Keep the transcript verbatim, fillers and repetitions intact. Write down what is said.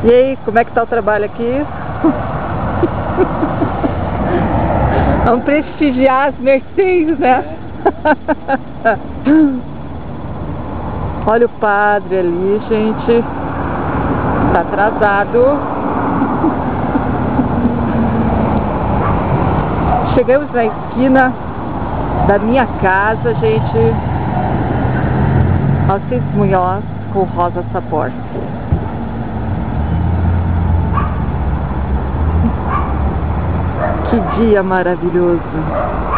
E aí, como é que tá o trabalho aqui? Vamos prestigiar as Mercedes, né? Olha o padre ali, gente. Tá atrasado. Chegamos na esquina da minha casa, gente. Alcides Munhoz com Rosa Sapor. Que dia maravilhoso!